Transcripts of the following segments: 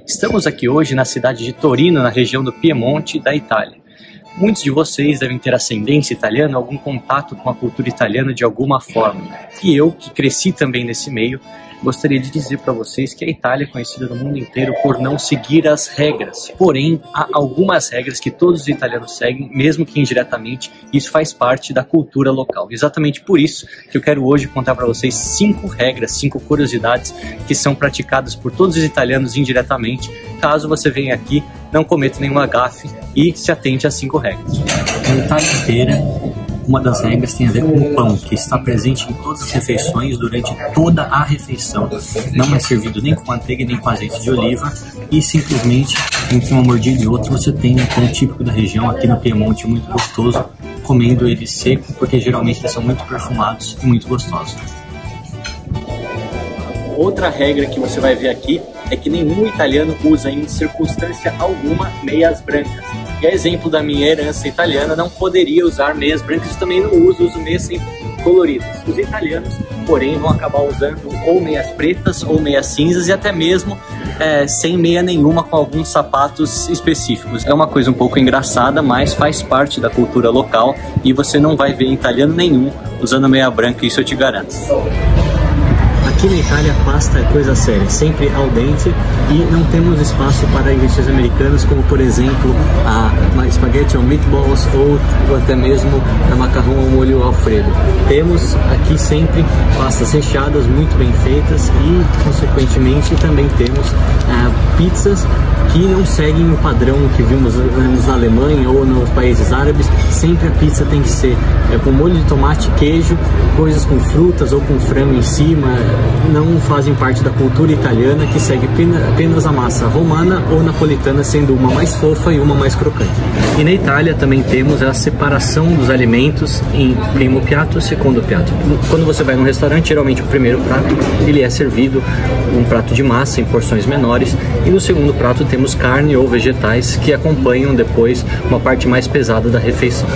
Estamos aqui hoje na cidade de Torino, na região do Piemonte, da Itália. Muitos de vocês devem ter ascendência italiana, algum contato com a cultura italiana de alguma forma. E eu, que cresci também nesse meio, gostaria de dizer para vocês que a Itália é conhecida no mundo inteiro por não seguir as regras. Porém, há algumas regras que todos os italianos seguem, mesmo que indiretamente, e isso faz parte da cultura local. Exatamente por isso que eu quero hoje contar para vocês 5 regras, 5 curiosidades que são praticadas por todos os italianos indiretamente, caso você venha aqui, não cometa nenhuma gafe e se atente às 5 regras. Na Itália inteira, uma das regras tem a ver com o pão, que está presente em todas as refeições durante toda a refeição. Não é servido nem com manteiga nem com azeite de oliva e simplesmente entre uma mordida e outra você tem um pão típico da região aqui no Piemonte, muito gostoso, comendo ele seco, porque geralmente eles são muito perfumados e muito gostosos. Outra regra que você vai ver aqui é que nenhum italiano usa em circunstância alguma meias brancas. E a exemplo da minha herança italiana, não poderia usar meias brancas, também não uso meias sempre coloridas. Os italianos, porém, vão acabar usando ou meias pretas ou meias cinzas e até mesmo sem meia nenhuma, com alguns sapatos específicos. É uma coisa um pouco engraçada, mas faz parte da cultura local e você não vai ver italiano nenhum usando meia branca, isso eu te garanto. Aqui na Itália, pasta é coisa séria, sempre al dente, e não temos espaço para ingredientes americanos, como por exemplo a spaghetti ou meatballs ou até mesmo a macarrão ao molho alfredo. Temos aqui sempre pastas recheadas, muito bem feitas, e consequentemente também temos pizzas que não seguem o padrão que vimos na Alemanha ou nos países árabes. Sempre a pizza tem que ser com molho de tomate, queijo, coisas com frutas ou com frango em cima. Não fazem parte da cultura italiana, que segue apenas a massa romana ou napolitana, sendo uma mais fofa e uma mais crocante. E na Itália também temos a separação dos alimentos em primo piatto e secondo piatto. Quando você vai num restaurante, geralmente o primeiro prato ele é servido um prato de massa em porções menores, e no segundo prato temos carne ou vegetais que acompanham depois uma parte mais pesada da refeição.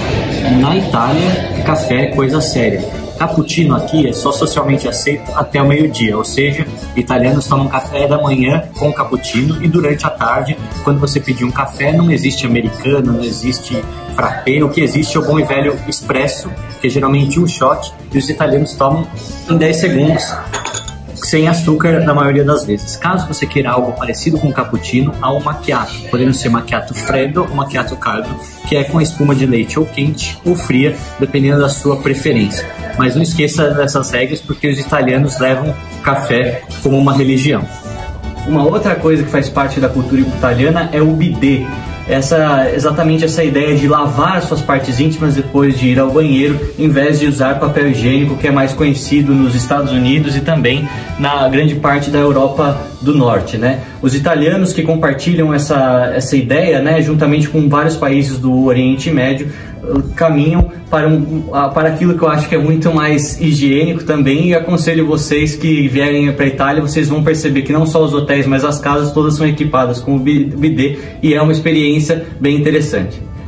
Na Itália, café é coisa séria. Cappuccino aqui é só socialmente aceito até o meio-dia, ou seja, italianos tomam café da manhã com cappuccino, e durante a tarde, quando você pedir um café, não existe americano, não existe frappé, o que existe é o bom e velho espresso, que é geralmente um shot, e os italianos tomam em 10 segundos, sem açúcar na maioria das vezes. Caso você queira algo parecido com cappuccino, há um macchiato, podendo ser macchiato freddo ou macchiato caldo, que é com espuma de leite ou quente ou fria, dependendo da sua preferência. Mas não esqueça dessas regras, porque os italianos levam café como uma religião. Uma outra coisa que faz parte da cultura italiana é o bidê. Exatamente essa ideia de lavar as suas partes íntimas depois de ir ao banheiro, em vez de usar papel higiênico, que é mais conhecido nos Estados Unidos e também na grande parte da Europa do Norte, né? Os italianos que compartilham essa ideia, né, juntamente com vários países do Oriente Médio, caminham para aquilo que eu acho que é muito mais higiênico também, e aconselho vocês que vierem para a Itália, vocês vão perceber que não só os hotéis, mas as casas todas são equipadas com o bidê, e é uma experiência bem interessante.